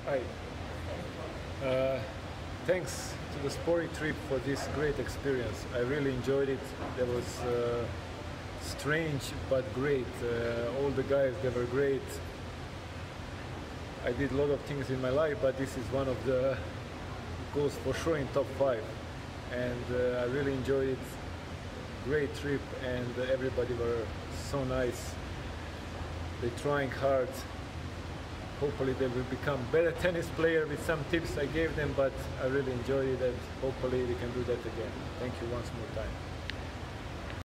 Hi. Thanks to the Sporty trip for this great experience. I really enjoyed it. That was strange but great. All the guys, they were great. I did a lot of things in my life, but this is one of the goes for sure in top 5. And I really enjoyed it. Great trip, and everybody were so nice. They're trying hard. Hopefully they will become better tennis player with some tips I gave them, but I really enjoyed it, and hopefully we can do that again. Thank you once more time.